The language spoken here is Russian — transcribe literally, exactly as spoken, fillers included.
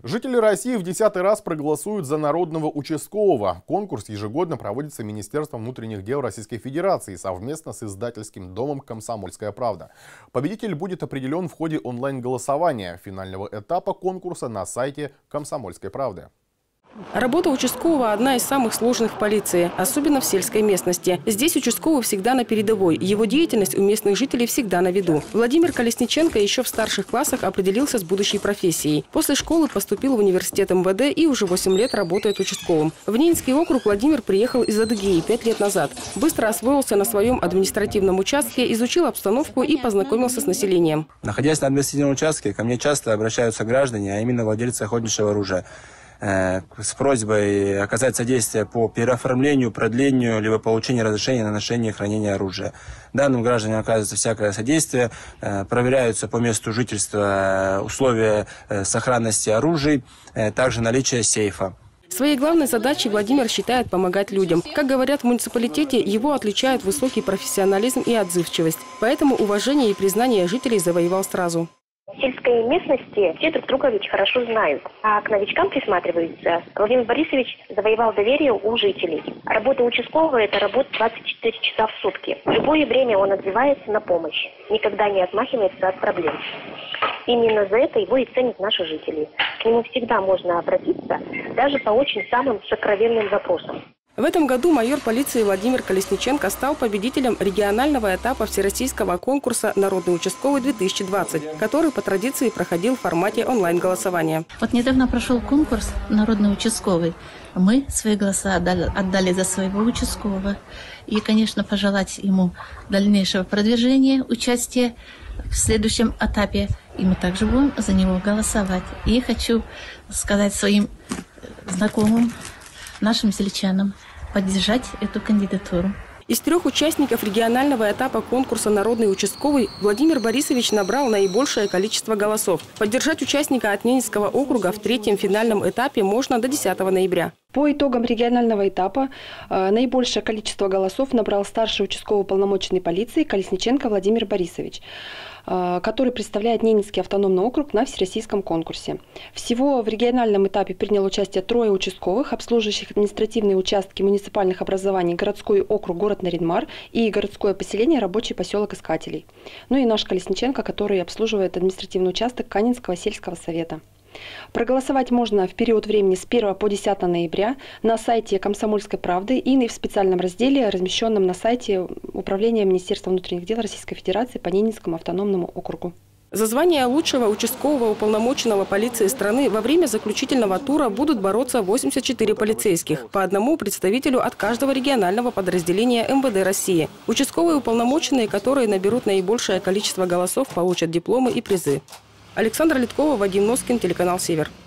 Жители России в десятый раз проголосуют за народного участкового. Конкурс ежегодно проводится Министерством внутренних дел Российской Федерации совместно с издательским домом «Комсомольская правда». Победитель будет определен в ходе онлайн-голосования финального этапа конкурса на сайте «Комсомольской правды». Работа участкового – одна из самых сложных в полиции, особенно в сельской местности. Здесь участковый всегда на передовой. Его деятельность у местных жителей всегда на виду. Владимир Колесниченко еще в старших классах определился с будущей профессией. После школы поступил в университет эм вэ дэ и уже восемь лет работает участковым. В Ненецкий округ Владимир приехал из Адыгеи пять лет назад. Быстро освоился на своем административном участке, изучил обстановку и познакомился с населением. Находясь на административном участке, ко мне часто обращаются граждане, а именно владельцы охотничьего оружия, с просьбой оказать содействие по переоформлению, продлению, либо получению разрешения на ношение и хранение оружия. Данным гражданам оказывается всякое содействие, проверяются по месту жительства условия сохранности оружия, также наличие сейфа. Своей главной задачей Владимир считает помогать людям. Как говорят в муниципалитете, его отличает высокий профессионализм и отзывчивость. Поэтому уважение и признание жителей завоевал сразу. В сельской местности все друг друга ведь хорошо знают, а к новичкам присматриваются. Владимир Борисович завоевал доверие у жителей. Работа участкового – это работа двадцать четыре часа в сутки. В любое время он отзывается на помощь, никогда не отмахивается от проблем. Именно за это его и ценят наши жители. К нему всегда можно обратиться, даже по очень самым сокровенным вопросам. В этом году майор полиции Владимир Колесниченко стал победителем регионального этапа всероссийского конкурса «Народный участковый-две тысячи двадцать», который по традиции проходил в формате онлайн-голосования. Вот недавно прошел конкурс «Народный участковый». Мы свои голоса отдали, отдали за своего участкового. И, конечно, пожелать ему дальнейшего продвижения, участия в следующем этапе. И мы также будем за него голосовать. И хочу сказать своим знакомым, нашим сельчанам, поддержать эту кандидатуру. Из трех участников регионального этапа конкурса «Народный участковый» Владимир Борисович набрал наибольшее количество голосов. Поддержать участника от Ненецкого округа в третьем финальном этапе можно до десятого ноября. По итогам регионального этапа э, наибольшее количество голосов набрал старший участковый уполномоченный полиции Колесниченко Владимир Борисович, э, который представляет Ненецкий автономный округ на всероссийском конкурсе. Всего в региональном этапе принял участие трое участковых, обслуживающих административные участки муниципальных образований городской округ город Наринмар и городское поселение рабочий поселок Искателей. Ну и наш Колесниченко, который обслуживает административный участок Канинского сельского совета. Проголосовать можно в период времени с первого по десятое ноября на сайте «Комсомольской правды» и в специальном разделе, размещенном на сайте Управления Министерства внутренних дел Российской Федерации по Ненецкому автономному округу. За звание лучшего участкового уполномоченного полиции страны во время заключительного тура будут бороться восемьдесят четыре полицейских, по одному представителю от каждого регионального подразделения эм вэ дэ России. Участковые уполномоченные, которые наберут наибольшее количество голосов, получат дипломы и призы. Александра Литкова, Вадим Носкин, телеканал «Север».